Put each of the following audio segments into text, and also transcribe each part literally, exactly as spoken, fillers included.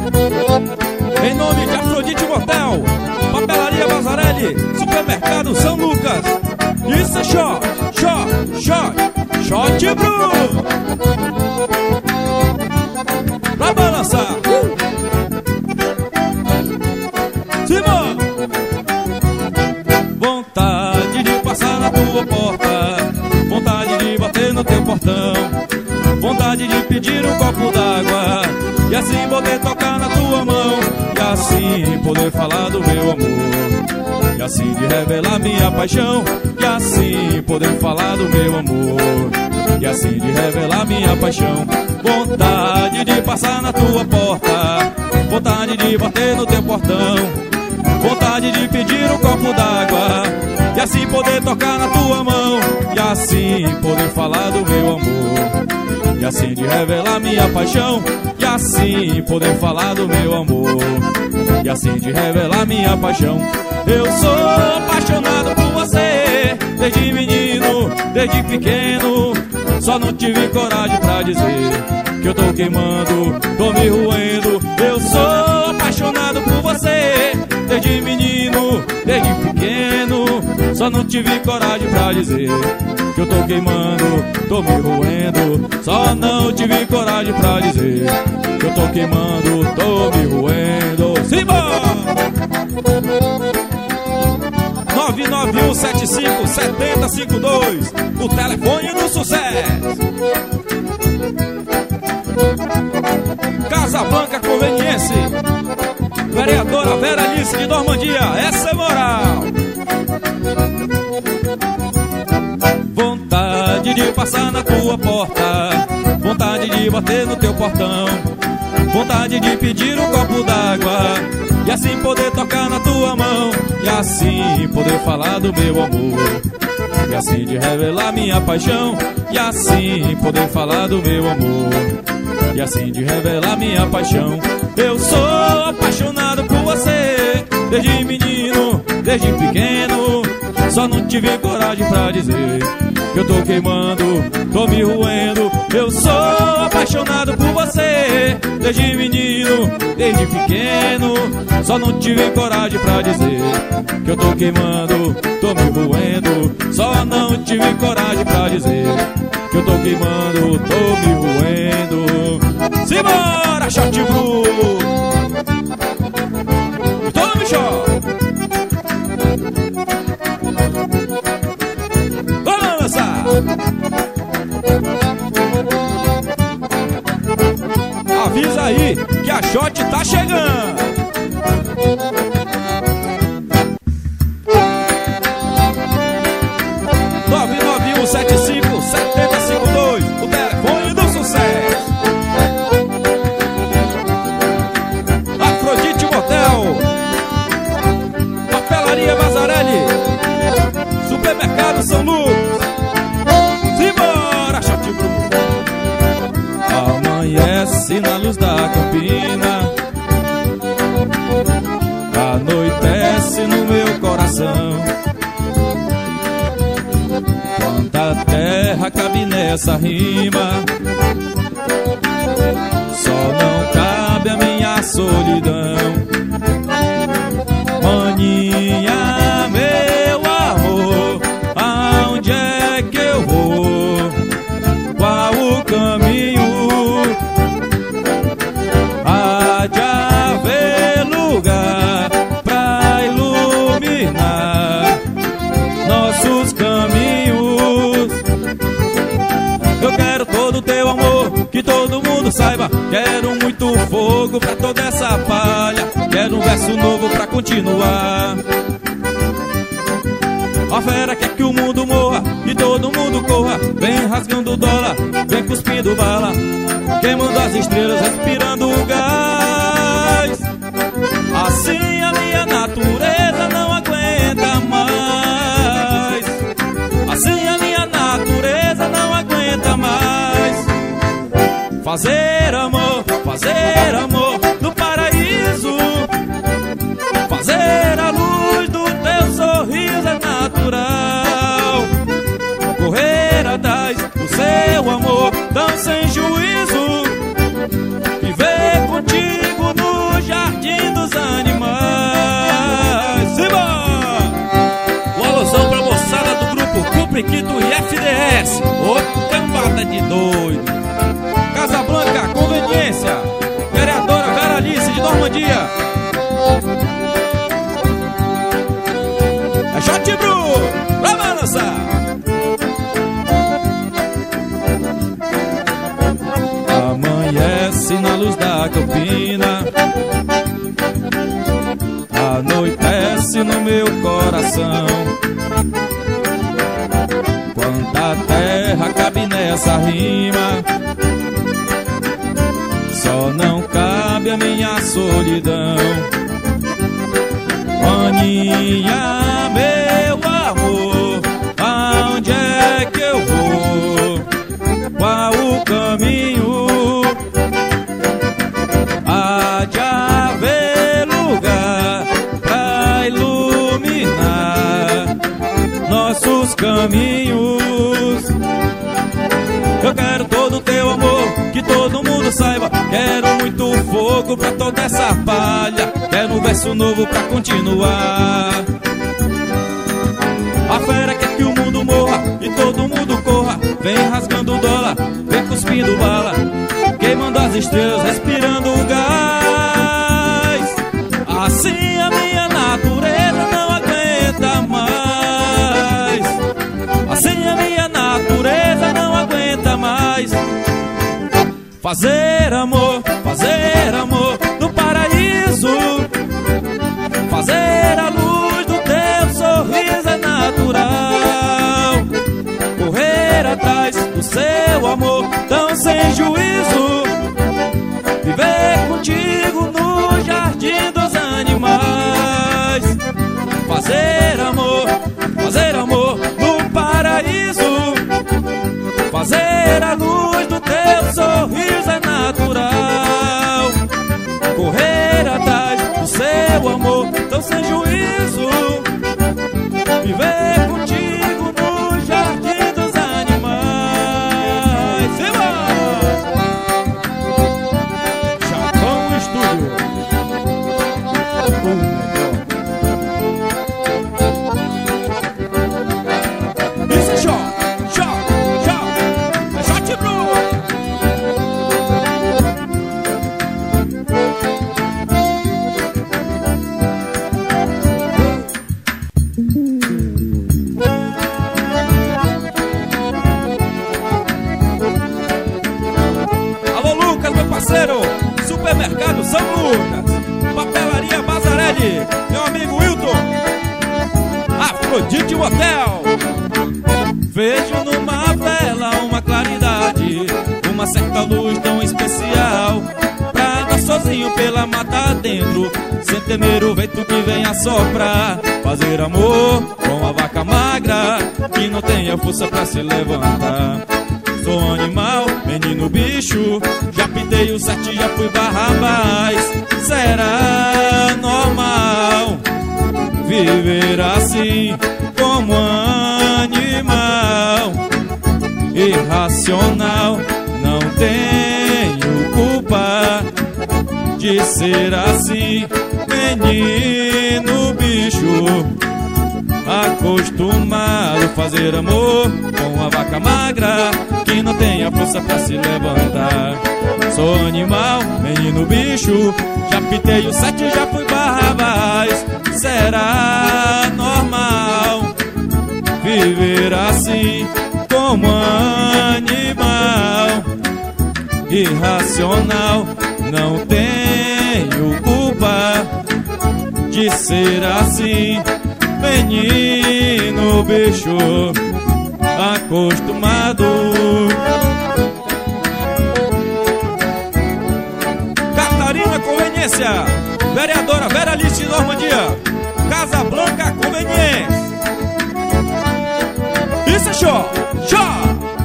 Em nome de Afrodite Motel, Papelaria Bazarelli, Supermercado São Lucas. Isso é shot, shot, shot, shot Blue. Pra balançar. uh. Simão. Vontade de passar na tua porta, vontade de bater no teu portão, vontade de pedir um copo d'água e assim poder tocar na tua mão, e assim poder falar do meu amor, e assim de revelar minha paixão, e assim poder falar do meu amor, e assim de revelar minha paixão. Vontade de passar na tua porta, vontade de bater no teu portão, vontade de pedir um copo d'água e assim poder tocar na tua mão, e assim poder falar do meu amor, e assim de revelar minha paixão, e assim poder falar do meu amor, e assim de revelar minha paixão. Eu sou apaixonado por você desde menino, desde pequeno, só não tive coragem pra dizer que eu tô queimando, tô me roendo. Eu sou apaixonado por você desde menino, desde pequeno, só não tive coragem pra dizer que eu tô queimando, tô me roendo. Só não tive coragem pra dizer que eu tô queimando, tô me roendo. Simbora! nove nove um sete cinco sete zero cinco dois, o telefone do sucesso. Casa Blanca Conveniência, vereadora Vera Alice de Normandia, essa é moral. Vontade de passar na tua porta, vontade de bater no teu portão, vontade de pedir um copo d'água e assim poder tocar na tua mão, e assim poder falar do meu amor, e assim de revelar minha paixão, e assim poder falar do meu amor, e assim de revelar minha paixão. Eu sou apaixonado por você desde menino, desde pequeno, só não tive coragem pra dizer que eu tô queimando, tô me roendo. Eu sou apaixonado por você desde menino, desde pequeno, só não tive coragem pra dizer que eu tô queimando, tô me roendo. Só não tive coragem pra dizer que eu tô queimando, tô me roendo. Simbora, shot blue! Tome shot! Vamos lançar! Avisa aí que a shot tá chegando! nove nove um sete cinco sete zero cinco dois, o telefone do sucesso. Afrodite Motel, Papelaria Bazarelli, Supermercado São Lucas. Simbora, shot blue! Amanhece na luz da campina, anoitece no meu coração. Quanta terra cabe nessa rima, só não cabe a minha solidão. Maninha, meu amor, aonde é que eu vou? Qual o caminho? Há de haver lugar pra iluminar nossos caminhos. Eu quero todo o teu amor, que todo mundo saiba. Quero muito fogo pra toda essa palha, quero um verso novo pra continuar. A fera quer que o mundo morra e todo mundo corra, vem rasgando dólar, vem cuspindo bala, queimando as estrelas, respirando o gás. Assim a minha natureza não aguenta mais, assim a minha natureza não aguenta mais. Fazer amor, fazer amor no paraíso, fazer a luz do teu sorriso é natural. Correr atrás do seu amor tão sem juízo, viver contigo no Priquito e F D S, ô cambada de doido. Casa Blanca, Conveniência, vereadora Vera Alice de Normandia. É Shot Bru, vai balançar. Amanhece na luz da campina, anoitece no meu coração. Quanta terra cabe nessa rima, só não cabe a minha solidão. Aninha, meu amor, aonde é que eu vou? Qual o caminho? Há de haver lugar pra iluminar nossos caminhos. Eu quero todo o teu amor, que todo mundo saiba. Quero muito fogo pra toda essa palha. Quero um verso novo pra continuar. A fera quer que o mundo morra e todo mundo corra. Vem rasgando dólar, vem cuspindo bala, queimando as estrelas, respirando o gás. Assim a minha natureza não aguenta mais. Assim a minha natureza não aguenta mais. Fazer amor, fazer amor no paraíso. Fazer a luz do teu sorriso é natural. Correr atrás do seu amor tão sem juízo. Viver contigo no jardim dos animais. Fazer amor, fazer amor no paraíso. Fazer a luz do teu sorriso é natural. Correr atrás do seu amor tão sem juízo. Viver contigo no jardim dos animais. Viva! Japão Estúdio. Isso é show, show, show. É Shot Bru. Supermercado São Lucas, Papelaria Bazarelli, meu amigo Wilton, Afrodite Motel. Vejo numa vela uma claridade, uma certa luz tão especial, pra andar sozinho pela mata dentro, sem temer o vento que vem assoprar. Fazer amor com a vaca magra, que não tenha força pra se levantar. Sou animal, menino bicho, já pintei o sete, já fui Barrabás. Será normal viver assim como animal irracional? Não tenho culpa de ser assim, menino bicho, acostumado a fazer amor com a vaca magra, que não tem a força pra se levantar. Sou animal, menino bicho, já pitei o sete, já fui Barrabás. Será normal viver assim como animal irracional? Não tenho culpa de ser assim, menino bicho, acostumado. Catarina Conveniência, vereadora Vera Alice de Normandia, Casa Blanca Conveniência. Isso é show, show.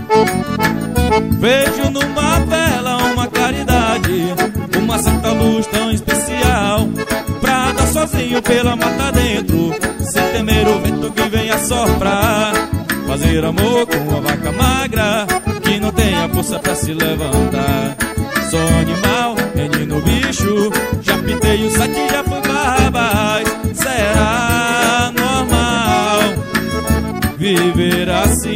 Vejo numa vela uma claridade, uma certa luz tão especial, pra andar sozinho pela mata dentro, sem temer o vento que vem assoprar. Fazer amor com a vaca magra, que não tem a força pra se levantar. Sou animal, menino bicho, já pintei o sete, já fui Barrabás. Será normal viver assim,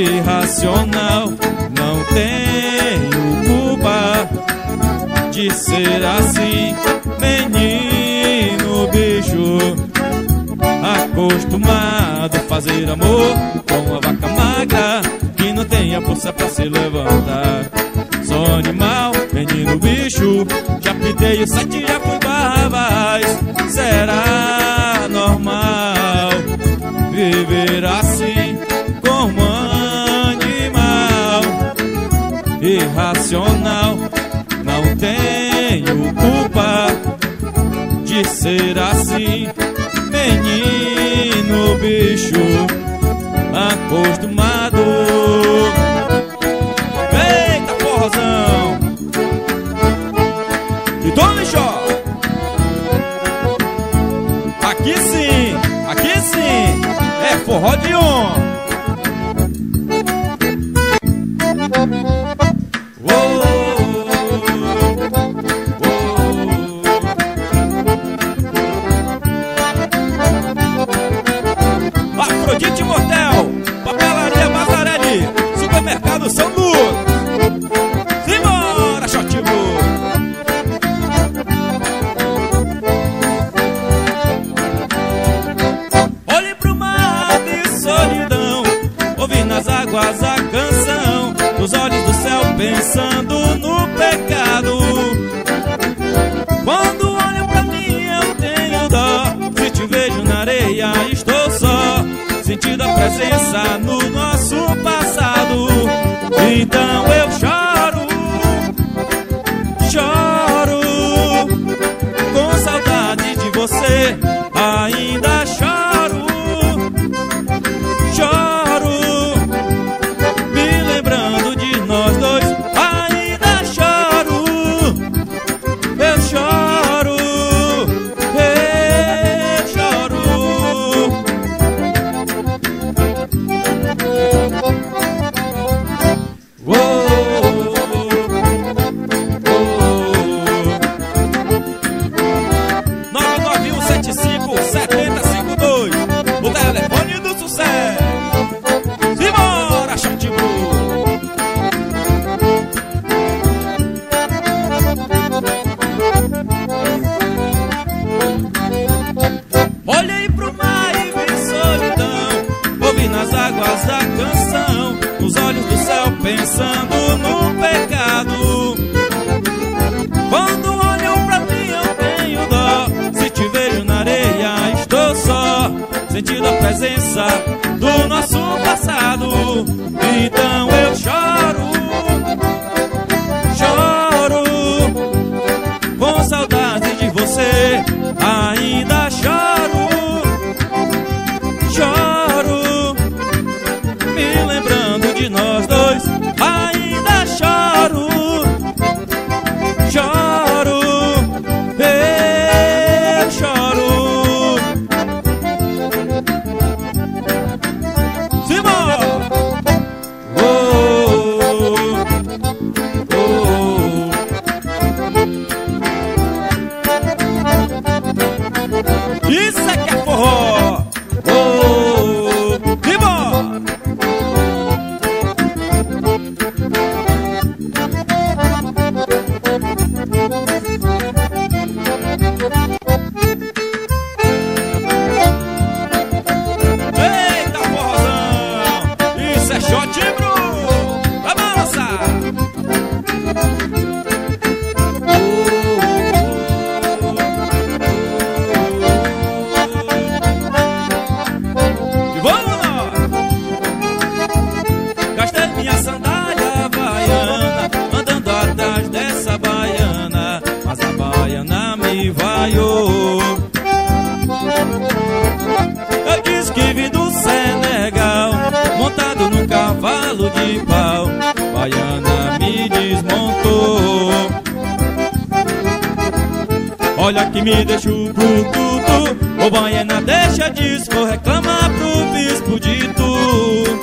irracional. Não tenho culpa de ser assim, menino bicho, acostumado a fazer amor com uma vaca magra que não tem a força pra se levantar. Sou animal, menino bicho, já pitei sete, já fui barrabás. Será normal viver assim como animal irracional? Não tenho culpa de ser assim, menino bicho, acostumado. Eita forrozão! E Dona Jó, aqui sim, aqui sim, é forró de on. Afrodite Motel, Papelaria Mazarelli, Supermercado São Luís. Simbora, Xotibu! Olhe pro mar de solidão, ouvi nas águas a canção, nos olhos do céu pensando no pecado. Quando olho pra mim eu tenho dó, se te vejo na areia estou só, sentindo a presença no nosso passado. Então eu choro, choro, com saudade de você. Ainda choro, choro, me lembrando de nós dois. Ainda choro, eu choro, eu choro. nove nove um sete cinco sete zero cinco dois, o telefone do sucesso. Simbora, Xotibu! Olhei pro mar e vi solidão, ouvi nas águas a canção, nos olhos do céu pensando no pecado. Quando olham pra mim eu tenho dó, se te vejo na areia estou só, sentindo a presença do nosso passado. Então eu choro, choro, com saudade de você. Ainda choro, choro, me lembrando de nós dois. Ainda choro, choro, eu choro. Simbora! Oh, oh, oh. Isso é que é forró! Oh, simbora! Eita forrozão! Isso é Xotibu! Vai balançar! E vamos nós! Gastei minha sandália havaiana, andando atrás dessa baiana, mas a baiana me vaiou. Eu disse que vim do Senegal, montado num cavalo de pau, baiana me desmontou. Olha que me deixa o brucutu, ô baiana deixa disso, reclama pro bispo de tu.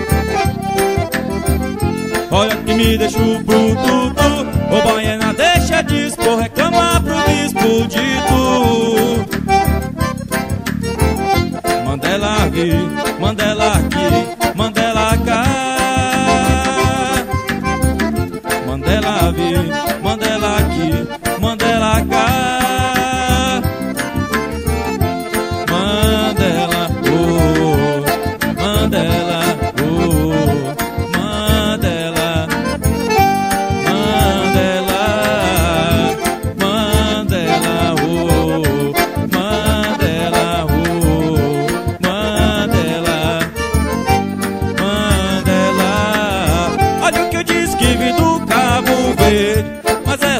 Olha que me deixa o brucutu, ô baiana deixa disso, reclama pro bispo de tu. Manda ela vir, manda ela aqui, manda ela cá.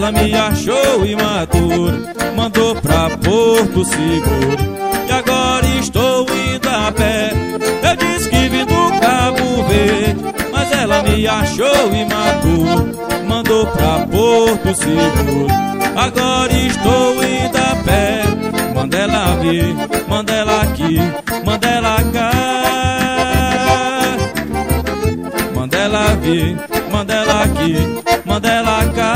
ela me achou imaturo, mandou pra Porto Seguro. E agora estou indo a pé, eu disse que vim do Cabo Verde, mas ela me achou imaturo, mandou pra Porto Seguro. Agora estou indo a pé, manda ela vir, manda ela aqui, manda ela cá. Manda ela vir, manda ela aqui, manda ela cá.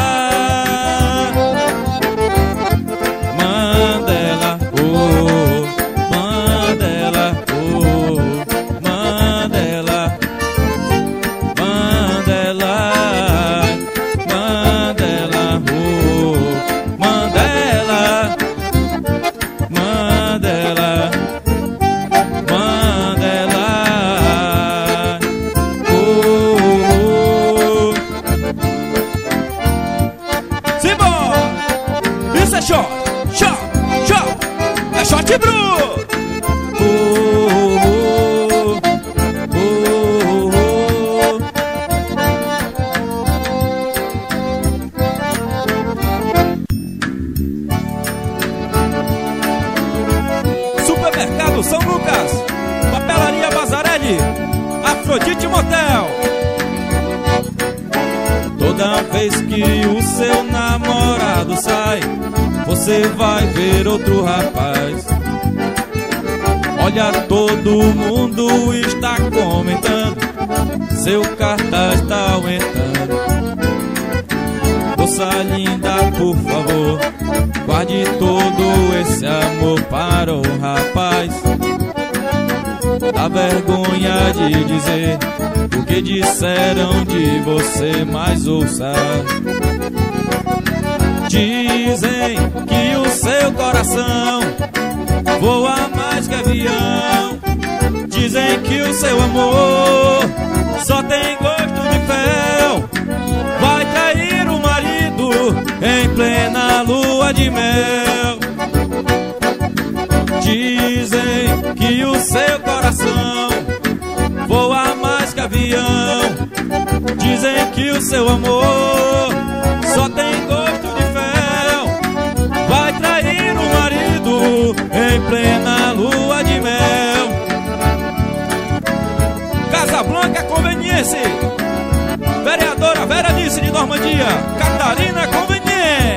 Manda ela, oh, manda ela, oh, manda ela, manda ela, manda ela, oh, manda ela, manda ela, manda ela, oh, oh. Simbora! Isso é shot, shot, shot, é shot bruto! Oh, oh, oh, oh, oh. Supermercado São Lucas, Papelaria Bazarelli, Afrodite Motel. Toda vez que o seu namorado sai, você vai ver outro rapaz. Olha, todo mundo está comentando, seu cartaz está aumentando. Moça linda, por favor, guarde todo esse amor para o rapaz. Dá vergonha de dizer o que disseram de você, mas ouça. Dizem que o seu coração voa mais que avião. Dizem que o seu amor só tem gosto de fel. Vai trair o marido em plena lua de mel. Dizem que o seu coração voa mais que avião. Dizem que o seu amor só tem gosto de fel. Vai trair o marido em plena lua de mel. Casablanca Conveniência, vereadora Veranice de Normandia, Catarina Conveniente.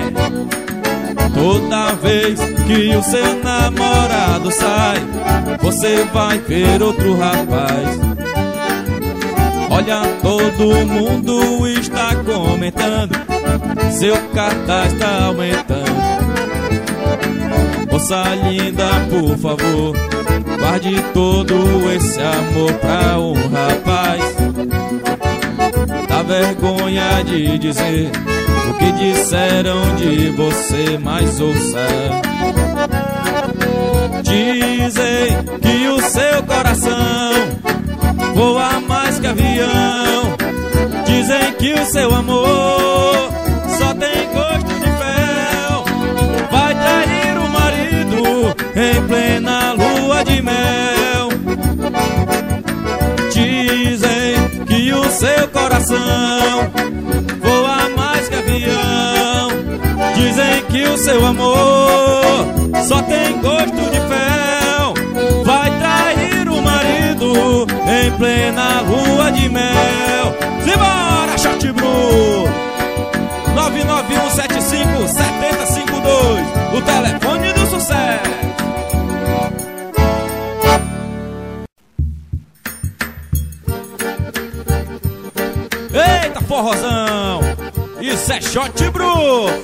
Toda vez que o seu namorado sai, você vai ver outro rapaz. Olha, todo mundo está comentando, seu cartaz está aumentando. Moça linda, por favor, guarde todo esse amor pra um rapaz. Dá vergonha de dizer o que disseram de você, mas ouça. Dizem que o seu coração voa mais que avião. Dizem que o seu amor só tem gosto de fel. Vai trair o marido em plena lua de mel. Dizem que o seu coração voa mais que avião. Dizem que o seu amor só tem gosto de fel. Vai trair o marido em plena lua de mel. Simbora, Shot Bruto! nove nove um sete cinco sete zero cinco dois, o telefone do sucesso. Eita, forrozão! Isso é Shot Bruto!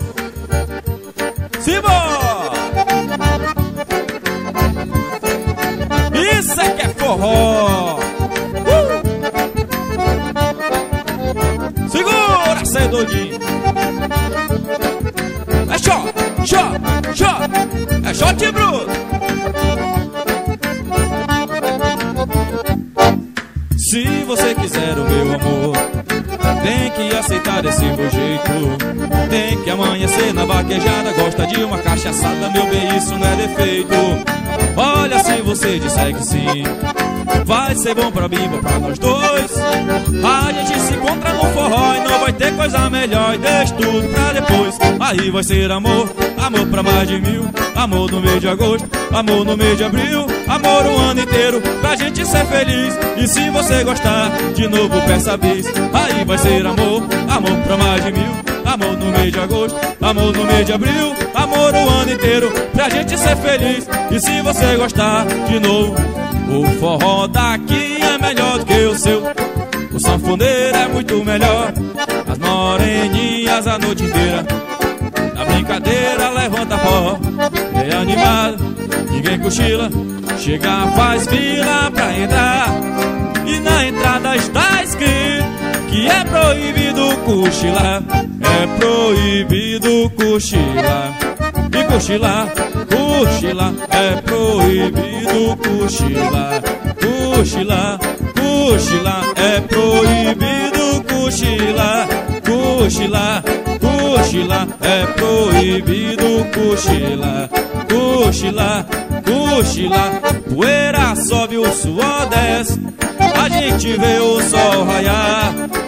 Simbora! Isso é que é forró! Uh! Segura, cê doidinho! É shot, shot, shot! É Shot Bruto! Se você quiser o meu amor, tem que aceitar desse meu jeito. Tem que amanhecer na vaquejada, gosta de uma cachaçada, meu bem, isso não é defeito. Olha, se você disser que sim, vai ser bom pra mim, bom pra nós dois. A gente se encontra no forró e não vai ter coisa melhor, e deixa tudo pra depois. Aí vai ser amor, amor pra mais de mil. Amor no mês de agosto, amor no mês de abril. Amor o ano inteiro, pra gente ser feliz. E se você gostar, de novo peça bis. Aí vai ser amor, amor pra mais de mil. Amor no mês de agosto, amor no mês de abril. Amor o ano inteiro, pra gente ser feliz. E se você gostar, de novo. O forró daqui é melhor do que o seu. O sanfoneiro é muito melhor. As moreninhas a noite inteira. Na brincadeira levanta pó. É animado, ninguém cochila. Chega, faz fila pra entrar. E na entrada está escrito que é proibido cochilar. É proibido cochilar. E cochilar, cochilar, é proibido cochilar. Cochilar, cochilar, é proibido cochilar. Cochilar, cochilar, é proibido cochilar. Cochilar, cochilar, poeira sobe, o suor desce. A gente vê o sol raiar.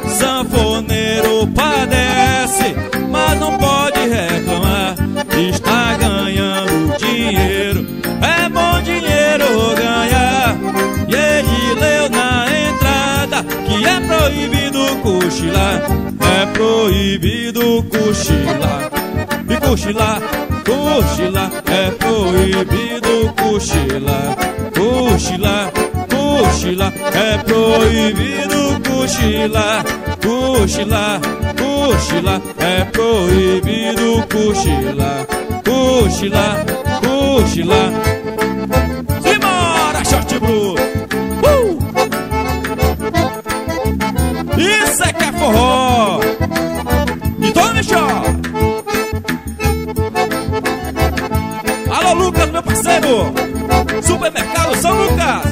Sanfoneiro padece, mas não pode reclamar. Está ganhando dinheiro, é bom dinheiro ganhar. E ele leu na entrada que é proibido cochilar. É proibido cochilar. E cochilar, cochilar, é proibido cochilar. Cochilar, cochilar, é proibido cochilar. Cochilar, cochilar, é proibido cochilar. Cochilar, cochilar. Simbora, short bruto. Uh! Isso é que é forró. E tome short. Alô, Lucas, meu parceiro. Supermercado São Lucas.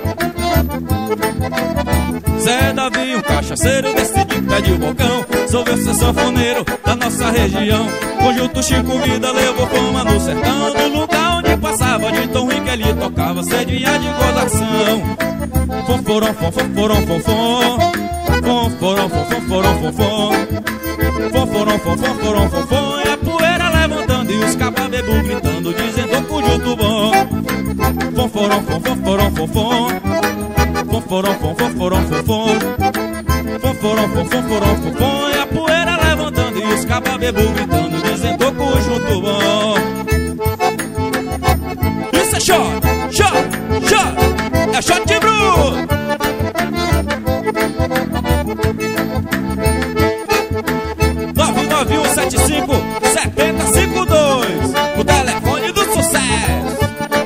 Zé Davi, um cachaceiro desse de pé de balcão. Sou meu sanfoneiro da nossa região. Conjunto Chico Vida levou fama no sertão. Do lugar onde passava, de tão ruim que ele tocava, cedinha de gozação. Fonforom, fonforom, fonfom. Fonforom, fonforom, fonfom. Fonforom, fonforom, fonfom. E a poeira levantando e os cababebu gritando, dizendo conjunto bom. Fonforom, fonforom, fonfom. Fonforom, fonforom, fonfom. Fonforom, fonforom, fonfom. E a poeira levantando e os cababebu gritando, dizendo conjunto bom. Isso é shot, shot, shot. É shot de bruto. nove nove um sete cinco sete zero cinco dois, o telefone do sucesso.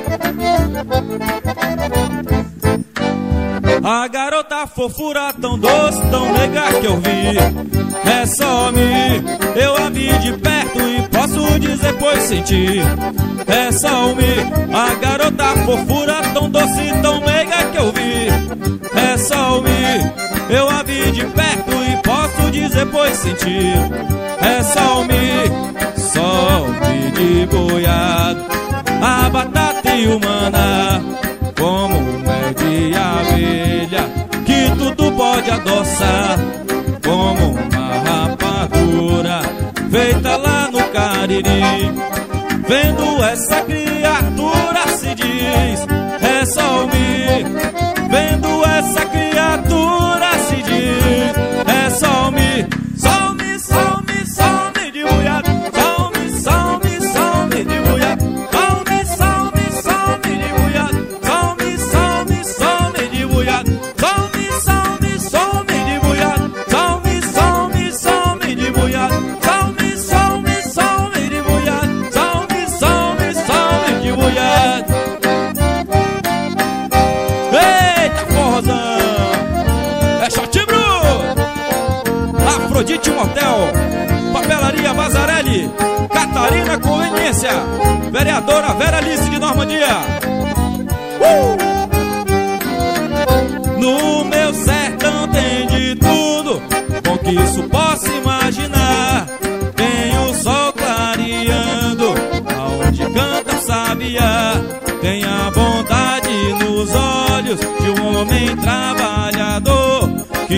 A garota fofura tão doce, tão nega que eu vi, é só me, eu a vi de perto e posso dizer pois senti. É só me, a garota fofura tão doce, tão nega que eu vi, é só me, eu a vi de perto e posso dizer pois senti. É só me, só me de boiado, a batata e o maná, como mel de abelha, que tudo pode adoçar, como uma rapadura feita lá no Cariri. Vendo essa criatura se diz, é só me. Vendo essa criatura se diz, é só me. Só me, só me, só me de boiado. Só me, só me, só me de boiado. Só me, só me, só me de boiado. Só me, só me, só me de boiado. Só me, só me, só me de boiado. Só me, só me, só me de boiado. Só me, só me, só me de boiado. Só me, só me, só me de boiado. Eita, forrozão! É shot bruto! Afrodite Motel, Papelaria Vazarelli, Catarina Conveniência, Vereadora Vera Alice de Normandia. Uh! No meu sertão tem de tudo, bom que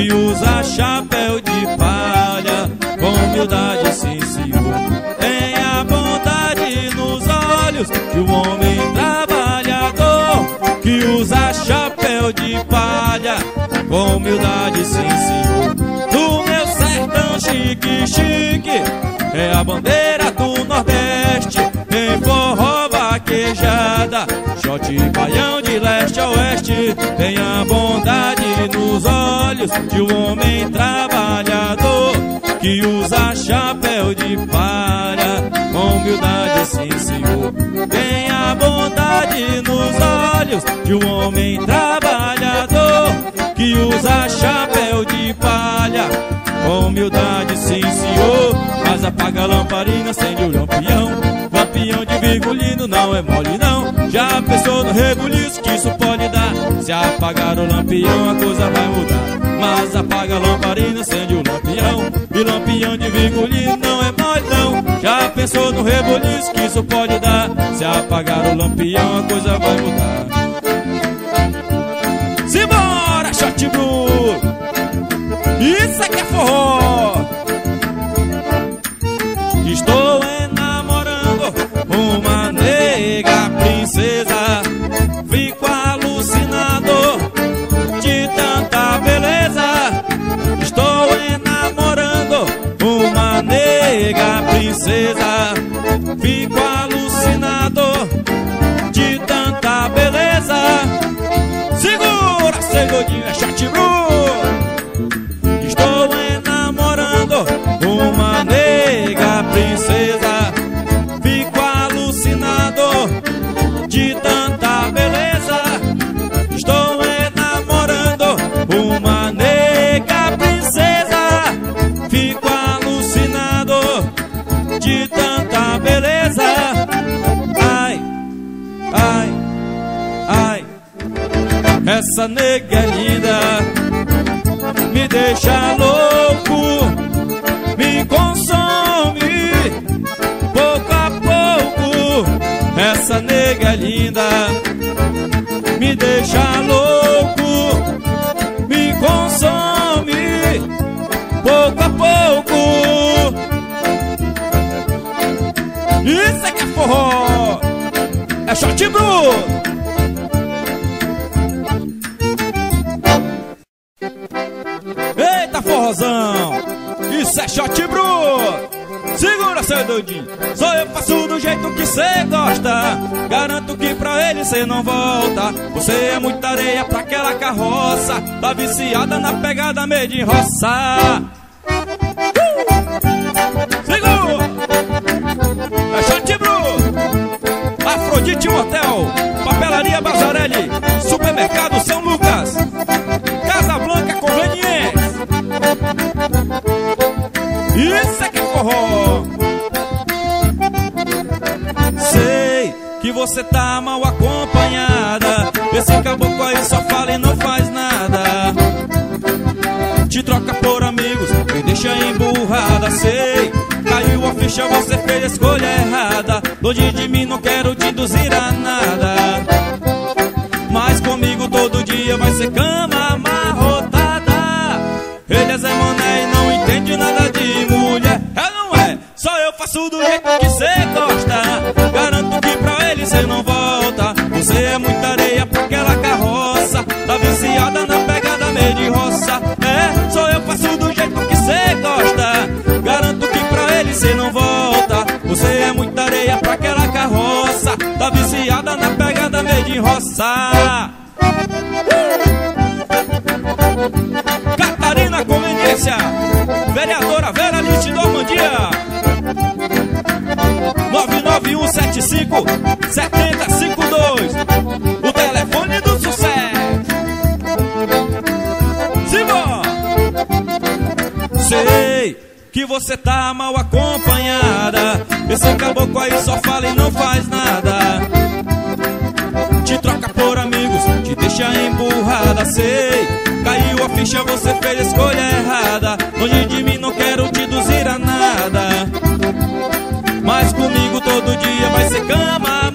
que usa chapéu de palha, com humildade, sim senhor. Tenha bondade nos olhos de um homem trabalhador, que usa chapéu de palha, com humildade, sim senhor. Do meu sertão chique, chique, é a bandeira do Nordeste, em forró vaquejada, shot e baião de leste a oeste. Tenha bondade nos olhos de um homem trabalhador, que usa chapéu de palha, com humildade, sim senhor. Tenha bondade nos olhos de um homem trabalhador, que usa chapéu de palha, com humildade, sim senhor. Mas apaga a lamparina, acende o lampião, lampião de virgulino não é mole não. Já pensou no rebuliço que isso pode dar? Se apagar o lampião a coisa vai mudar. Mas apaga a lamparina, acende o lampião, e lampião de virgulino não é mole não. Já pensou no rebuliço que isso pode dar? Se apagar o lampião a coisa vai mudar. Simbora, shot blue, isso é que é forró. Estou enamorando uma nega princesa, fico alucinado de tanta beleza. Estou enamorando uma nega princesa, fico alucinado de tanta beleza. Segura, segundinho, é shot blue. Estou enamorando uma nega princesa, fico alucinado de tanta beleza. Estou enamorando uma nega princesa, fico alucinado de tanta beleza. Ai, ai, ai, essa nega é linda, me deixa louco, me consome pouco a pouco. Essa nega é linda, me deixa louco, me consome pouco a pouco. Isso é que é forró, é shot blue. Eita forrozão, isso é shot bru. Segura seu doidinho, só eu faço do jeito que cê gosta. Garanto que pra ele cê não volta. Você é muita areia pra aquela carroça, tá viciada na pegada made in roça. uh! Segura, é shot bru. Afrodite Hotel, Papelaria Bazarelli, Supermercado São Lucas, Casa Blanca Conveniência. Isso é que é forró. Sei que você tá mal acompanhada, esse caboclo aí só fala e não faz nada. Te troca por amigos, me deixa emburrada. Sei, caiu a ficha, você fez a escolha errada. Longe de mim não quero te induzir a nada, mas comigo todo dia vai ser cama amarrotada. Ele é Zé Mané e não entende nada de mulher. É não é? Só eu faço do jeito que cê gosta. Garanto que pra ele cê não volta. Você é muita areia pra aquela carroça, tá viciada na pegada meio de roça. É, só eu faço do jeito que cê gosta. Garanto que pra ele cê não volta. Você é muita areia pra aquela carroça, tá viciada na pegada meio de roça. Catarina Conveniência, vereadora Vera Nitidor Mandia. nove nove um sete cinco sete zero cinco dois, o telefone do sucesso. Simbora! Sei que você tá mal acompanhada, esse caboclo aí só fala e não faz nada. Te troca por amigos, te deixa emburrada. Sei, caiu a ficha, você fez a escolha errada. Longe de mim não quero te induzir a nada, mas comigo todo dia vai ser cama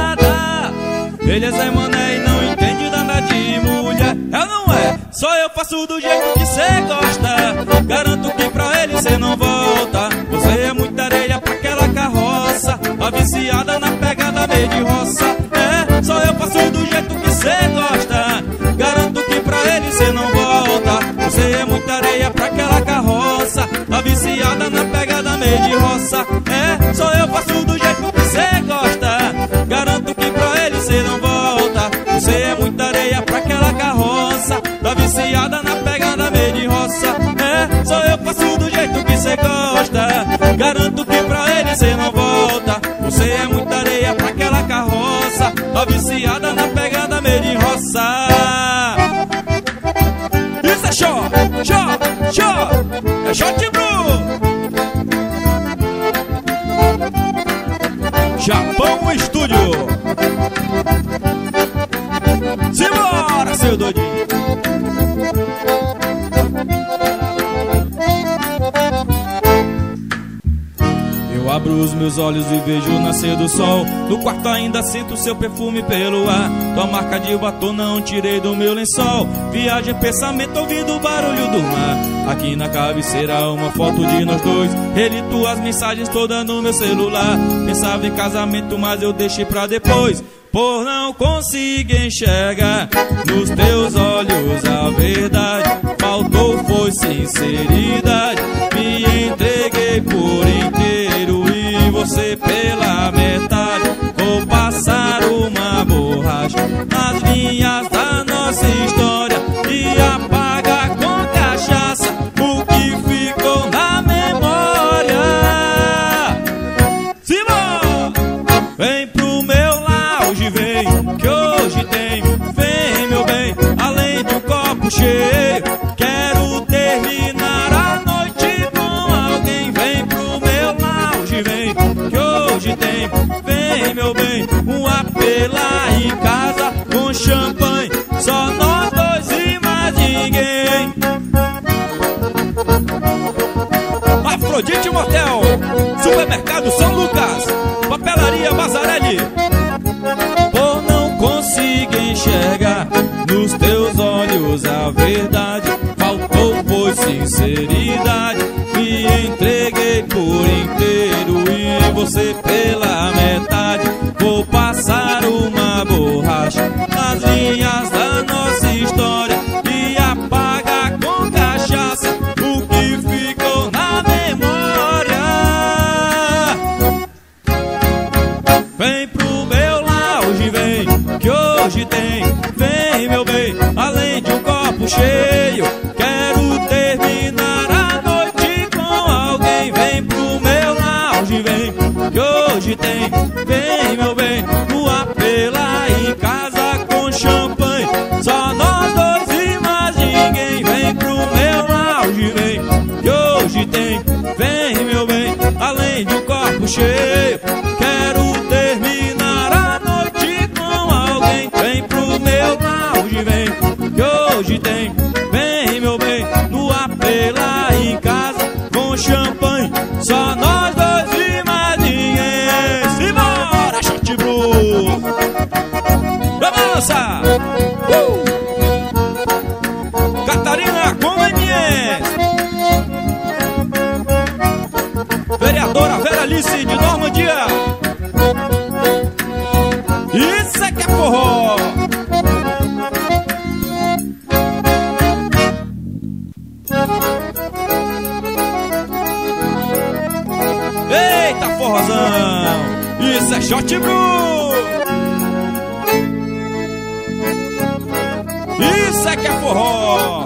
Ele é Zé Mané e não entende nada de mulher. É ou não é? Só eu faço faço do jeito que cê gosta. Garanto que pra ele cê não volta. Você é muita areia pra aquela carroça, a viciada na pegada meio de roça. É, só eu faço do jeito que cê gosta. Garanto que pra ele cê não volta. Você é muita areia pra aquela carroça, a viciada na pegada meio de roça. É, só eu faço do jeito que cê gosta. Garanto que pra ele cê não volta. Você é muita areia pra aquela carroça, tá viciada na pegada meio de roça. É, só eu faço do jeito que cê gosta. Garanto que pra ele cê não volta. Você é muita areia pra aquela carroça, tá viciada na pegada meio de roça. Isso é show, show, show. É shot blue. Japão Estúdio. Simbora, seu doidinho. Eu abro os meus olhos e vejo o nascer do sol. No quarto ainda sinto seu perfume pelo ar. Tua marca de batom não tirei do meu lençol. Viagem, pensamento, ouvindo o barulho do mar. Aqui na cabeceira uma foto de nós dois. Reli tuas mensagens todas no meu celular. Pensava em casamento, mas eu deixei pra depois, por não conseguir enxergar nos teus olhos a verdade. Faltou foi sinceridade. Me entreguei por inteiro e você pela metade. Vou passar uma borracha nas linhas da nossa história e apagar com cachaça o que ficou na memória. Simão, vem pro meu lounge, vem, que hoje tem. Vem, meu bem, além de um copo cheio, quero terminar a noite com alguém. Vem pro meu lounge, vem, que hoje tem. Vem, meu bem, um apela em casa com champanhe, só nós dois e mais ninguém. Afrodite Motel, Supermercado São Lucas, Papelaria Mazarelli. Por não conseguir enxergar nos teus olhos a verdade, faltou foi sinceridade. Me entreguei por inteiro e você pela metade. Vou passar uma borracha nas linhas da nossa história e apagar com cachaça o que ficou na memória. Vem pro meu lounge, vem, que hoje tem. Vem, meu bem, além de um copo cheio, quero terminar a noite com alguém. Vem pro meu lounge, vem, que hoje tem. Vem, meu bem, no apela em casa com champanhe, só nós dois e mais ninguém. Vem pro meu lounge, vem, que hoje tem. Vem, meu bem, além de um copo cheio, quero terminar a noite com alguém. Vem pro meu lounge, vem, que hoje tem. Vem, meu bem, no apela em casa com champanhe, só nós dois e mais ninguém. Simbora, shot blue. Avança! Uh! Catarina Conveniência, vereadora Vera Alice de Normandia. Isso é que é forró. Eita forrozão, isso é shot blue. Isso é que é forró.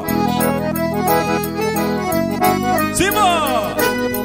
Simão,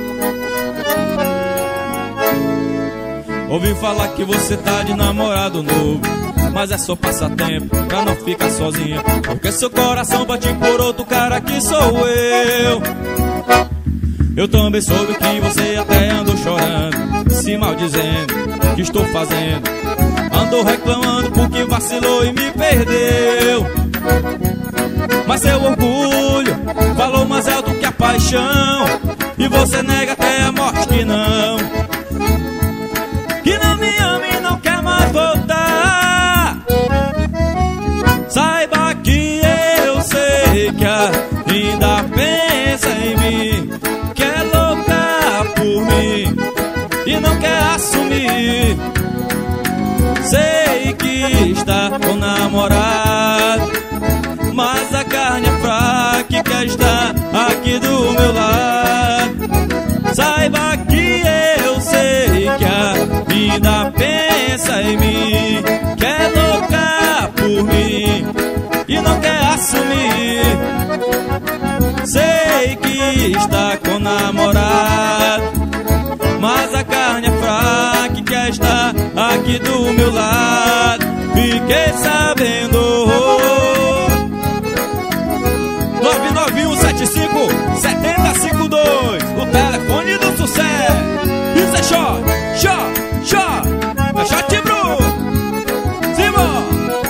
ouvi falar que você tá de namorado novo, mas é só passatempo pra não ficar sozinha, porque seu coração bate por outro cara que sou eu. Eu também soube que você até andou chorando, se maldizendo que estou fazendo. Andou reclamando porque vacilou e me perdeu. Mas seu orgulho falou mais alto que a paixão, e você nega até a morte que não, que não me ama e não quer mais voltar. Saiba que eu sei que a Sei que está com namorado, mas a carne é fraca e quer estar aqui do meu lado. Saiba que eu sei que ainda pensa em mim, quer louca por mim e não quer assumir. Sei que está com namorado, mas a carne é fraca e quer estar aqui do meu lado. Fiquei sabendo. Nove nove um sete cinco sete zero cinco dois, o telefone do sucesso. Isso é shot, shot, shot, é shot bro. Simão.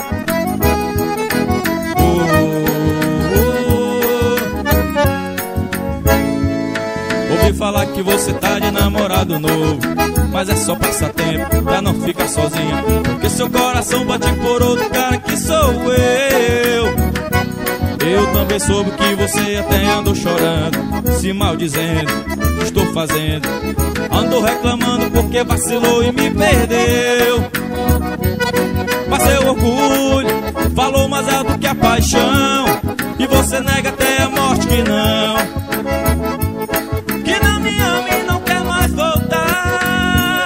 Ouvi falar que você tá de namorado novo, mas é só passatempo pra não ficar sozinha, porque seu coração bate por outro cara que sou eu. Eu também soube que você até andou chorando, se maldizendo, que estou fazendo. Andou reclamando porque vacilou e me perdeu. Mas seu orgulho falou mais alto que a paixão, e você nega até a morte que não, que não me ama e não quer mais voltar.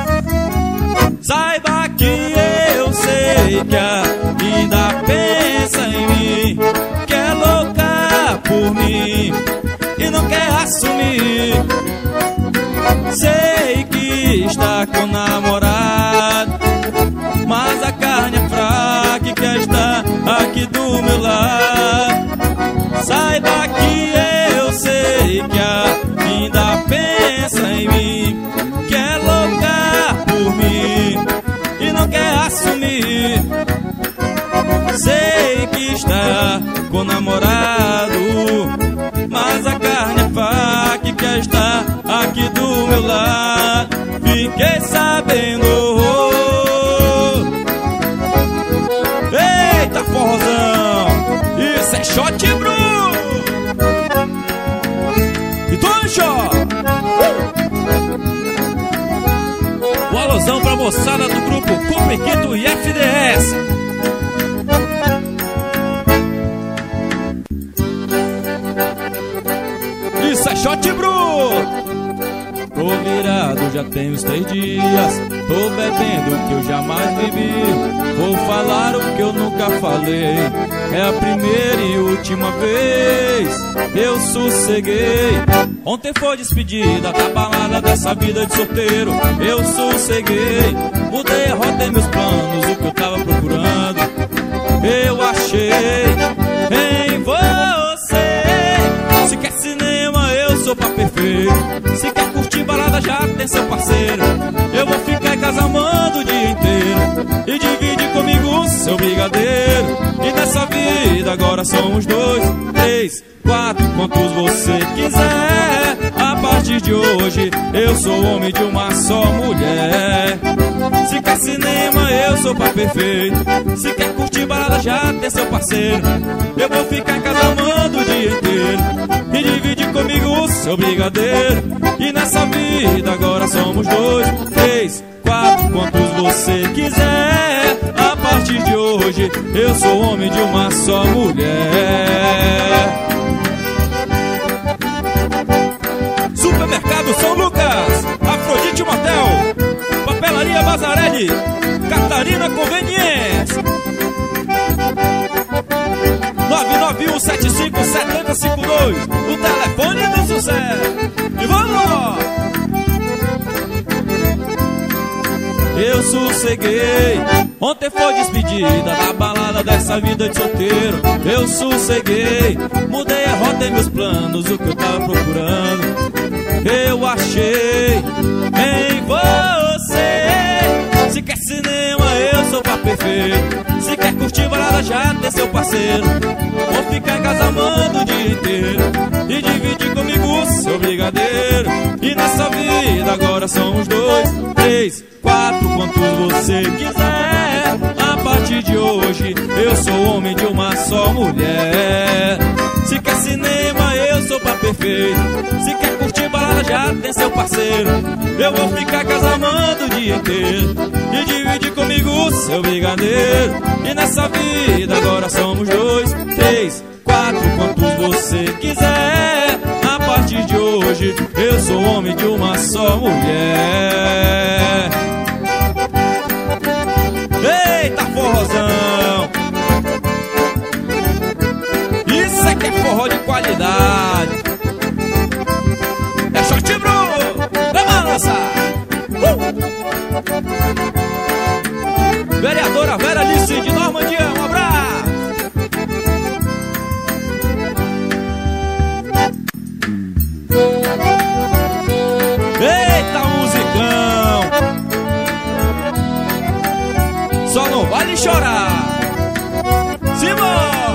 Saiba que eu sei que ainda pensa em mim, quer louca por mim e não quer assumir. Sei que está com namorado, mas a carne é fraca e quer estar aqui do meu lado. Saiba que eu sei que ainda pensa em mim, quer louca por mim e não quer assumir. Sei que está com namorado, mas a carne é fraca e quer estar aqui do meu lado. Fiquei sabendo. Eita forrozão, isso é shot bro. E tô no shot. O alusão pra moçada do grupo Cumpriquito e F D S. Isso é shot bro. Tô virado, já tem uns três dias, tô bebendo o que eu jamais bebi. Vou falar o que eu nunca falei, é a primeira e última vez. Eu sosseguei, ontem foi despedida da balada dessa vida de solteiro. Eu sosseguei, mudei a rota em meus planos, o que eu tava procurando eu achei em você. Se quer cinema, eu sou pra perfeito. Se quer curtir balada, já tem seu parceiro. Eu vou ficar em casa amando o dia inteiro e divide comigo o seu brigadeiro. E nessa vida agora somos dois, três, quatro, quantos você quiser. A partir de hoje eu sou homem de uma só mulher. Se quer cinema, eu sou pra perfeito. Se quer curtir balada, já tem seu parceiro. Eu vou ficar em casa amando o dia inteiro e divide comigo o seu brigadeiro. E nessa vida agora somos dois, três, quatro, quantos você quiser. A partir de hoje eu sou homem de uma só mulher. Supermercado São Lucas, Afrodite Motel, Papelaria Bazarelli, Catarina Conveniência. Nove nove um sete cinco sete zero cinco dois, o telefone do sucesso. E vamos! Eu sosseguei, ontem foi despedida da balada dessa vida de solteiro. Eu sosseguei, mudei a rota em meus planos, o que eu tava procurando eu achei em você. Se quer cinema, eu sou pra perfeito. Se quer curtir balada, já tem seu parceiro. Vou ficar em casa amando o dia inteiro e dividir comigo o seu brigadeiro. E nessa vida agora somos dois, três, quatro, quantos você quiser. A partir de hoje eu sou homem de uma só mulher. Se quer cinema, eu sou pra perfeito. Se quer curtir balada já tem seu parceiro. Eu vou ficar casamando o dia inteiro e dividir comigo o seu brigadeiro. E nessa vida agora somos dois, três, quatro, quantos você quiser. A partir de hoje eu sou homem de uma só mulher. Eita forrozão, isso é que é forró de qualidade. É short bro, vamos lançar. uh! Vereadora Vera Alice de Normandia, um abraço. Eita musicão, só não vale chorar. Simão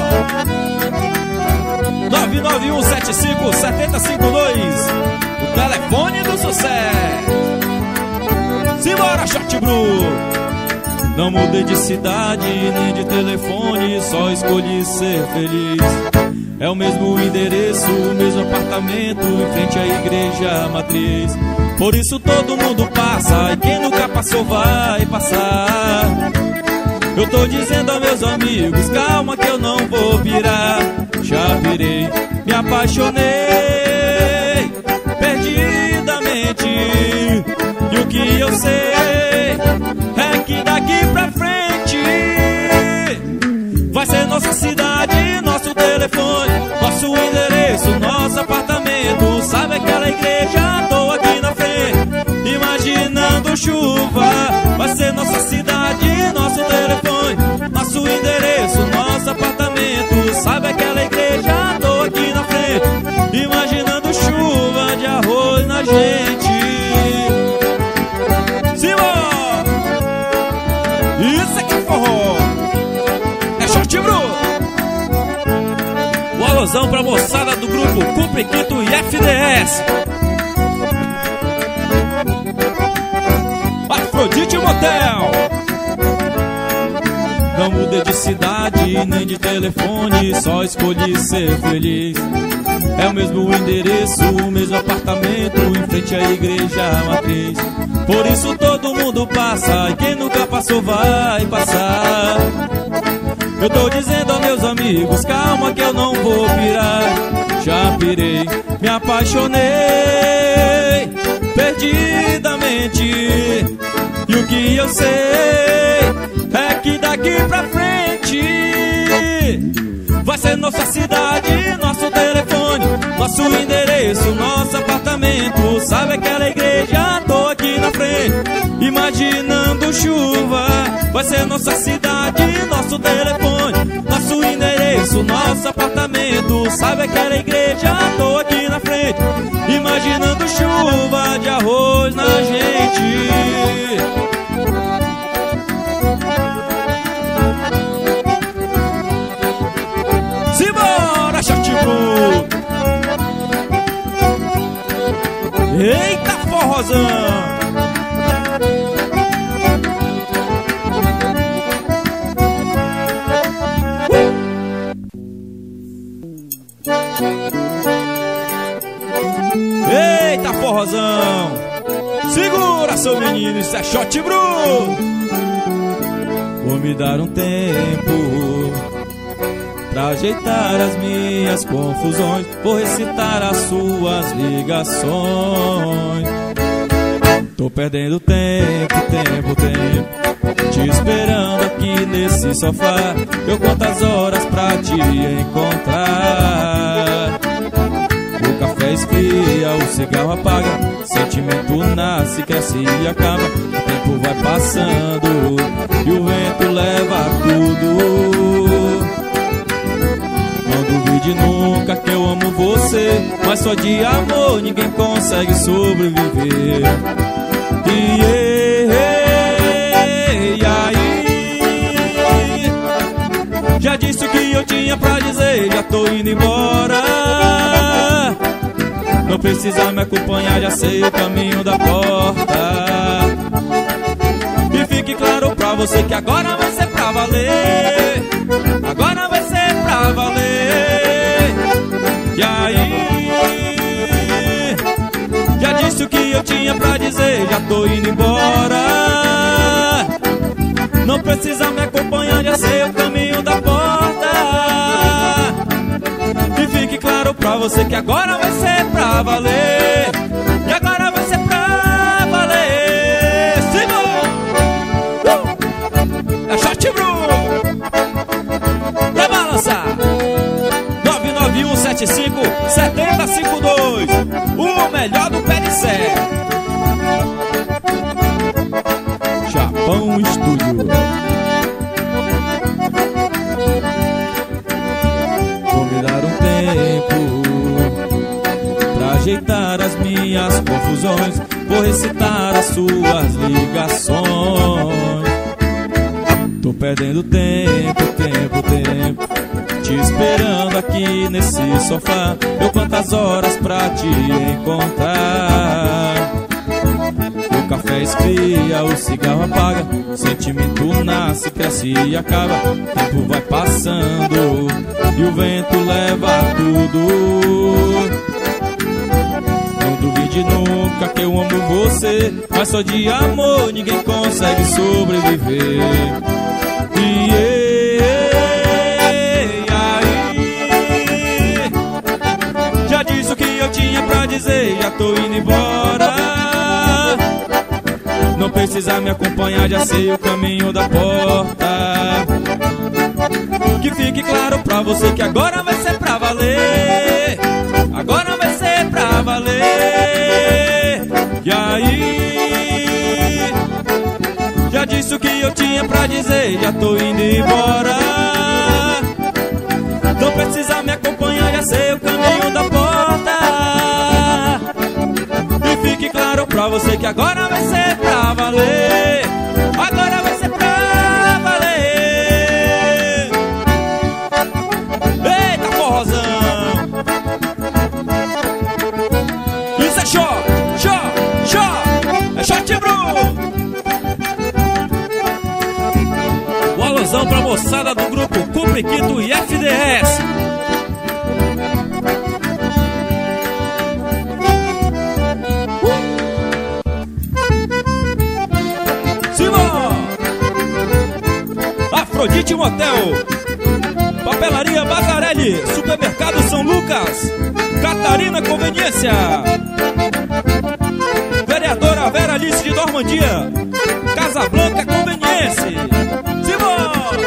nove nove um sete cinco sete zero cinco dois, o telefone do sucesso. Simbora, Short Bru. Não mudei de cidade nem de telefone, só escolhi ser feliz. É o mesmo endereço, o mesmo apartamento, em frente à igreja matriz. Por isso todo mundo passa, e quem nunca passou vai passar. Eu tô dizendo a meus amigos, calma que eu não vou virar. Já virei, me apaixonei perdidamente. E o que eu sei é que daqui pra frente vai ser nossa cidade, nosso telefone, nosso endereço, nosso apartamento. Sabe aquela igreja? Tô aqui na frente, imaginando chuva. Vai ser nossa cidade, nosso telefone, nosso endereço, nosso apartamento. Sabe aquela igreja? Tô aqui na frente, imaginando chuva de arroz na gente. Simão, isso aqui é forró, é Short Bru. O alusão pra moçada do grupo Cumpriquito e F D S. Afrodite Motel. Não mudei de cidade nem de telefone, só escolhi ser feliz. É o mesmo endereço, o mesmo apartamento, em frente à igreja matriz. Por isso todo mundo passa, e quem nunca passou vai passar. Eu tô dizendo aos meus amigos, calma que eu não vou pirar. Já pirei, me apaixonei perdidamente. E o que eu sei é que daqui pra frente vai ser nossa cidade, nosso telefone, nosso endereço, nosso apartamento. Sabe aquela igreja? Tô aqui na frente, imaginando chuva. Vai ser nossa cidade, nosso telefone, nosso endereço, nosso apartamento. Sabe aquela igreja? Tô aqui na frente, imaginando chuva de arroz na gente. Simbora, Short Bru. Eita forrozão. Eita forrozão. Segura, seu menino, isso é Short Bru. Vou me dar um tempo pra ajeitar as minhas confusões. Vou recitar as suas ligações. Tô perdendo tempo, tempo, tempo, te esperando aqui nesse sofá. Eu quantas horas pra te encontrar. O café esfria, o cigarro apaga, sentimento nasce, cresce e acaba. O tempo vai passando e o vento leva tudo. Não duvide nunca que eu amo você, mas só de amor ninguém consegue sobreviver. E aí, já disse o que eu tinha pra dizer, já tô indo embora. Não precisa me acompanhar, já sei o caminho da porta. E fique claro pra você que agora vai ser pra valer. Agora vai ser pra valer. E aí, eu tinha pra dizer, já tô indo embora. Não precisa me acompanhar, já sei o caminho da porta. E fique claro pra você que agora vai ser pra valer. E agora vai ser pra valer. Simão! Uh! É Short Bru! Pra balançar! nove nove um sete cinco sete zero cinco dois. O melhor do pé de serra. Japão Estúdio. Vou me dar um tempo pra ajeitar as minhas confusões. Vou recitar as suas ligações. Tô perdendo tempo, tempo, tempo, te esperando aqui nesse sofá. Eu quantas horas pra te encontrar. O café esfria, o cigarro apaga, o sentimento nasce, cresce e acaba. O tempo vai passando e o vento leva tudo. Não duvide nunca que eu amo você, mas só de amor ninguém consegue sobreviver. E aí, já disse o que eu tinha pra dizer, já tô indo embora. Não precisa me acompanhar, já sei o caminho da porta. Que fique claro pra você que agora vai ser pra valer. Agora vai ser pra valer. E aí, já disse o que eu tinha pra dizer, já tô indo embora. Não precisa me acompanhar, já sei o caminho da porta. E fique claro pra você que agora vai ser pra valer. Agora vai ser pra valer. Eita, forrozão! Isso é short, short, short. É Short Bru. O alusão pra moçada do grupo Cupriquito e F D S. Afrodite Motel, Papelaria Bazarelli, Supermercado São Lucas, Catarina Conveniência, Vereadora Vera Alice de Normandia, Casa Blanca Conveniência. Simão!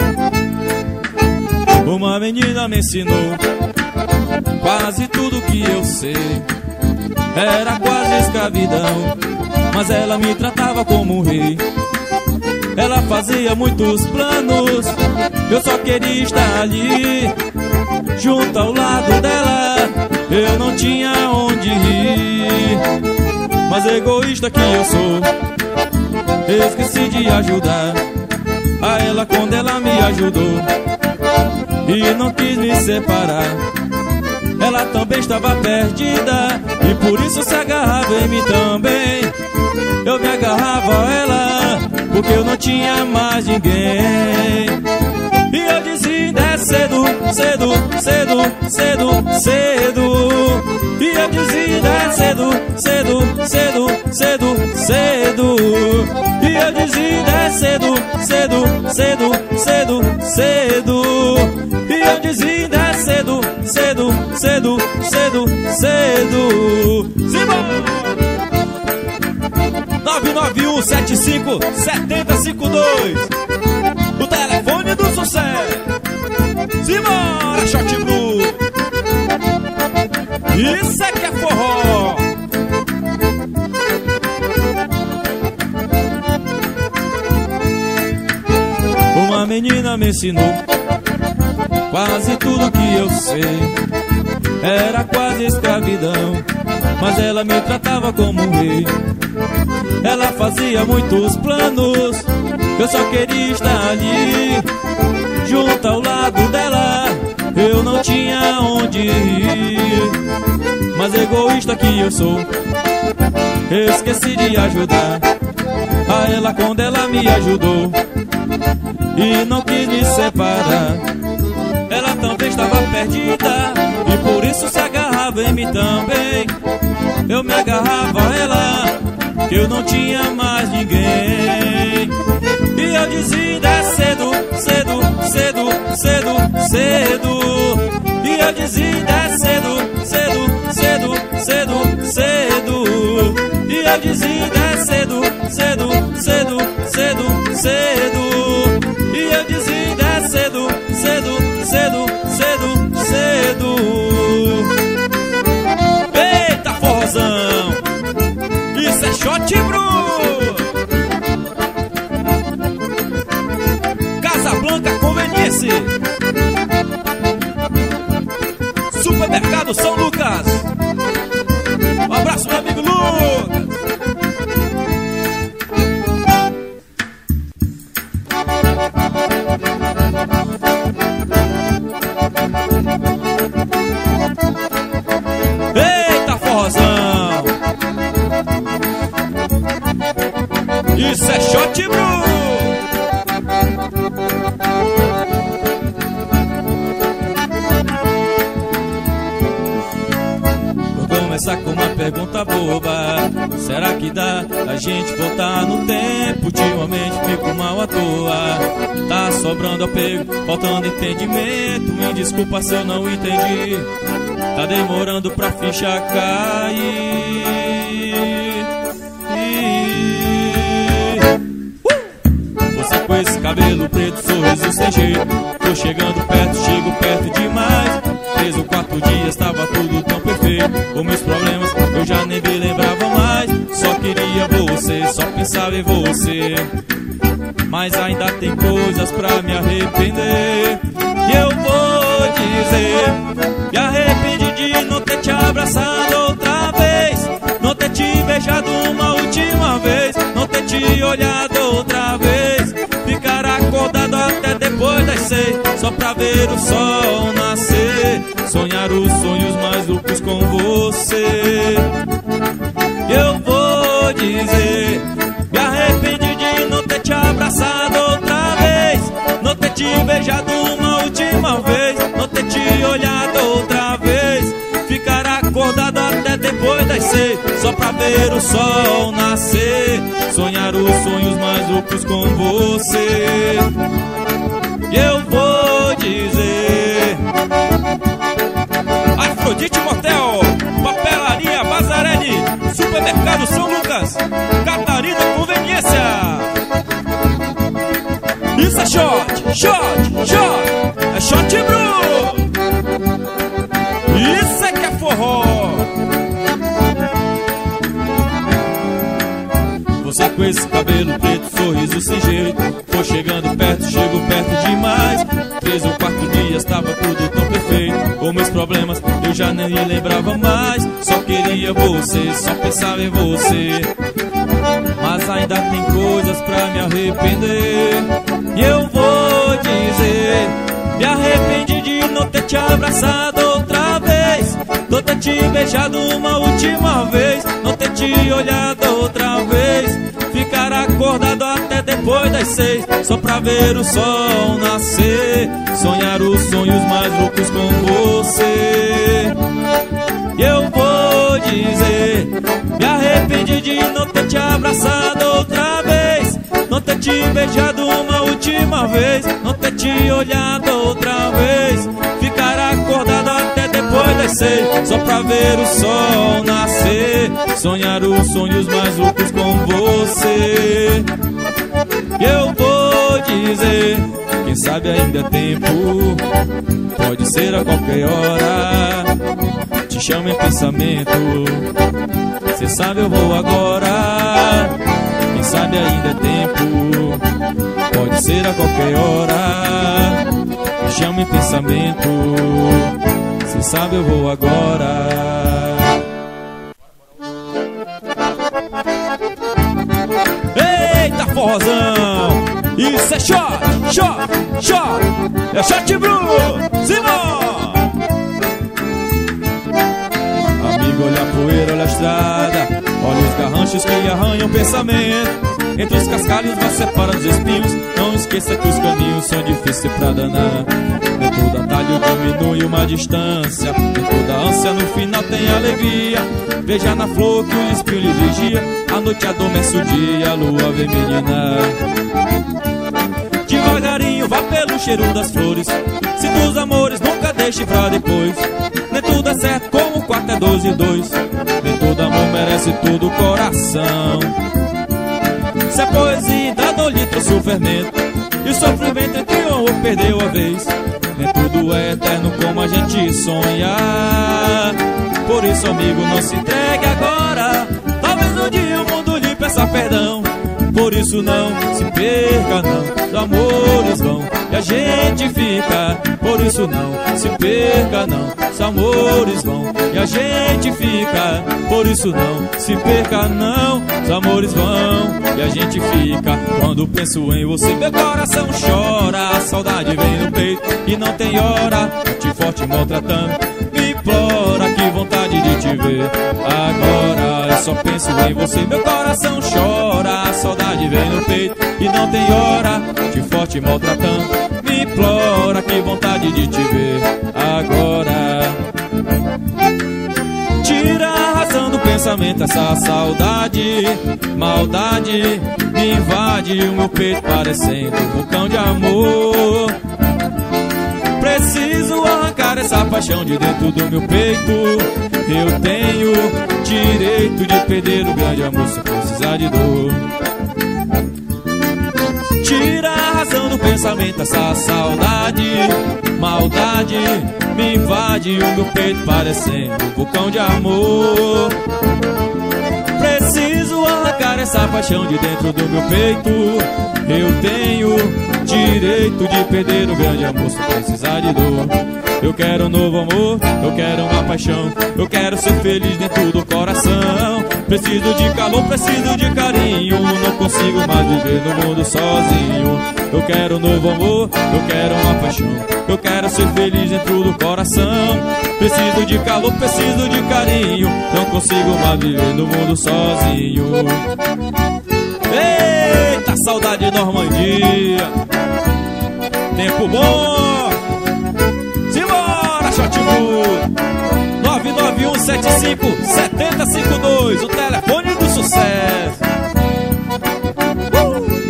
Uma menina me ensinou quase tudo que eu sei. Era quase escravidão, mas ela me tratava como um rei. Ela fazia muitos planos, eu só queria estar ali, junto ao lado dela. Eu não tinha onde ir, mas egoísta que eu sou, eu esqueci de ajudar a ela quando ela me ajudou e não quis me separar. Ela também estava perdida e por isso se agarrava em mim também. Eu me agarrava a ela porque eu não tinha mais ninguém. E eu dizia é cedo, cedo, cedo, cedo, cedo. E eu dizia é cedo, cedo, cedo, cedo, cedo. E eu dizia é cedo, cedo, cedo, cedo, cedo. E eu dizia é cedo, cedo, cedo, cedo, cedo. Simão! nove nove um sete cinco sete zero cinco dois. O telefone do sucesso. Simbora, Short Bru. Isso é que é forró. Uma menina me ensinou quase tudo que eu sei. Era quase escravidão, mas ela me tratava como um rei. Ela fazia muitos planos, eu só queria estar ali, junto ao lado dela. Eu não tinha onde ir, mas egoísta que eu sou, eu esqueci de ajudar a ela quando ela me ajudou e não quis me separar. Ela também estava perdida e por isso se agarrava em mim também. Eu me agarrava a ela que eu não tinha mais ninguém. E eu dizia, é cedo, cedo, cedo, cedo, cedo. E eu dizia, é cedo, cedo, cedo, cedo, cedo. E eu dizia, é cedo, cedo, cedo, cedo, cedo. E eu dizia, é cedo, cedo, cedo, cedo, cedo. Eita, forrozão! Isso é shot, bro! Casablanca, Conveniência, Supermercado São Lucas. Um abraço, meu amigo Lucas. Eita, forrozão! Isso é shot, bro! Começar com uma pergunta boba: será que dá a gente voltar no tempo? Ultimamente fico mal à toa, tá sobrando apego, faltando entendimento. Me desculpa se eu não entendi, tá demorando pra ficha cair. uh! Você com esse cabelo preto, sorriso sem jeito, tô chegando perto, chego perto demais. Três ou quatro dias tava tudo tão perfeito, os meus problemas eu já nem me lembrava mais. Só queria você, só pensava em você, mas ainda tem coisas pra me arrepender. E eu vou dizer, me arrependi de não ter te abraçado outra vez, não ter te beijado uma última vez, não ter te olhado outra vez, ficar acordado até depois das seis, só pra ver o sol nascer, sonhar os sonhos mais loucos com você. Eu vou dizer, me arrependi de não ter te abraçado outra vez, não ter te beijado uma última vez, não ter te olhado outra vez, ficar acordado até depois das seis, só pra ver o sol nascer, sonhar os sonhos mais loucos com você. Eu vou dizer, Afrodite Motel, Papelaria Bazarelli, Supermercado São Lucas, Catarina Conveniência. Isso é shot, shot, shot, é shot, bro. Isso é que é forró. Você com esse cabelo preto, sorriso sem jeito, tô chegando perto, chego perto demais. Três ou quatro dias tava tudo tão perfeito, os meus problemas eu já nem me lembrava mais. Só queria você, só pensava em você, mas ainda tem coisas pra me arrepender. E eu vou dizer, me arrependi de não ter te abraçado outra vez, não ter te beijado uma última vez, não ter te olhado outra vez, ficar acordado até depois das seis, só pra ver o sol nascer, sonhar os sonhos mais loucos com você. Eu vou dizer, me arrependi de não ter te abraçado outra vez, não ter te beijado uma última vez, não ter te olhado outra vez, ficar acordado até depois das seis, só pra ver o sol nascer, sonhar os sonhos mais loucos com você. Eu vou dizer, quem sabe ainda é tempo, pode ser a qualquer hora, te chamo em pensamento, cê sabe eu vou agora. Quem sabe ainda é tempo, pode ser a qualquer hora, te chamo em pensamento, cê sabe eu vou agora. Eita, forrozão! Isso é shot, shot, shot, é shot, bro! Simão! Amigo, olha a poeira, olha a estrada, olha os garranchos ganchos que arranham o pensamento. Entre os cascalhos vai separar os espinhos. Não esqueça que os caminhos são difíceis pra danar. Nem todo atalho diminui uma distância, nem toda ânsia no final tem alegria. Veja na flor que o espinho lhe vigia. A noite adormece o dia, a lua vem meninar. Devagarinho vá pelo cheiro das flores. Sinta os amores, nunca deixe pra depois. Nem tudo é certo como quatro é dois e dois. Nem todo amor merece todo o coração. Se a poesia da dor lhe trouxe o fermento, e o sofrimento entre um amor perdeu a vez. Nem tudo é eterno como a gente sonha. Por isso, amigo, não se entregue agora. Talvez um dia o mundo lhe peça perdão. Por isso não se perca não, os amores vão e a gente fica. Por isso não se perca não, os amores vão e a gente fica. Por isso não se perca não, os amores vão e a gente fica. Quando penso em você meu coração chora. A saudade vem no peito e não tem hora. Te forte maltratando, me implora, que vontade de te ver agora. Eu só penso em você, meu coração chora. A saudade vem no peito e não tem hora. Te forte maltratando, me implora, que vontade de te ver agora. Tira a razão do pensamento, essa saudade, maldade me invade o meu peito parecendo um vulcão de amor. Preciso arrancar essa paixão de dentro do meu peito. Eu tenho direito de perder o grande amor sem precisar de dor. Tira a razão do pensamento, essa saudade, maldade me invade o meu peito parecendo um vulcão de amor. Preciso arrancar essa paixão de dentro do meu peito. Eu tenho direito de perder o grande amor sem precisar de dor. Eu quero um novo amor, eu quero uma paixão. Eu quero ser feliz dentro do coração. Preciso de calor, preciso de carinho. Não consigo mais viver no mundo sozinho. Eu quero um novo amor, eu quero uma paixão. Eu quero ser feliz dentro do coração. Preciso de calor, preciso de carinho. Não consigo mais viver no mundo sozinho. Eita, saudade Normandia. Tempo bom. Simbora, Shotwood. nove nove um sete cinco sete zero cinco dois, o telefone do sucesso. uh!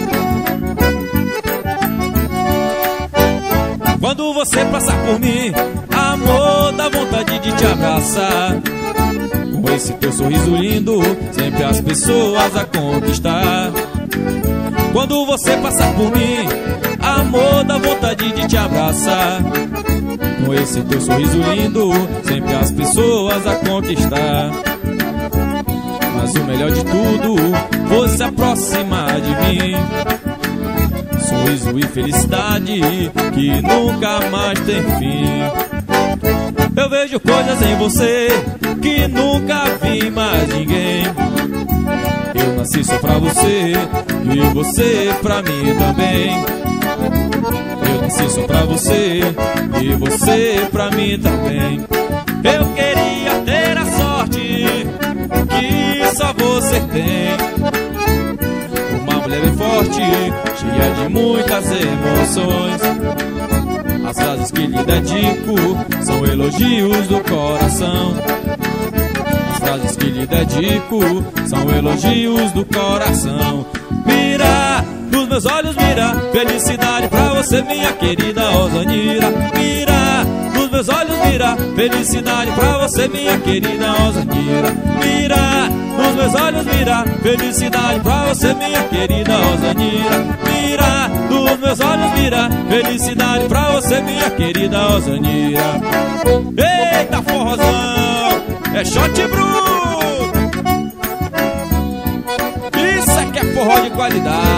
Quando você passar por mim, amor, dá vontade de te abraçar. Com esse teu sorriso lindo, sempre as pessoas a conquistar. Quando você passar por mim, amor, dá vontade de te abraçar. Com esse teu sorriso lindo, sempre as pessoas a conquistar. Mas o melhor de tudo, você aproximar de mim. Sorriso e felicidade que nunca mais tem fim. Eu vejo coisas em você que nunca vi mais ninguém. Eu nasci só pra você e você pra mim também. Eu nasci só pra você e você pra mim também. Eu queria ter a sorte que só você tem. Uma mulher bem forte, cheia de muitas emoções. As frases que lhe dedico são elogios do coração. As frases que lhe dedico são elogios do coração. Mira nos meus olhos, mira, felicidade pra você, minha querida Osanira. Mira nos meus olhos, mira, felicidade pra você, minha querida Osanira. Mira nos meus olhos, mira, felicidade pra você, minha querida Osanira. Mira nos meus olhos, mira, felicidade pra você, minha querida Osanira. Eita forrozão, é shot bruto. Isso aqui é forró de qualidade.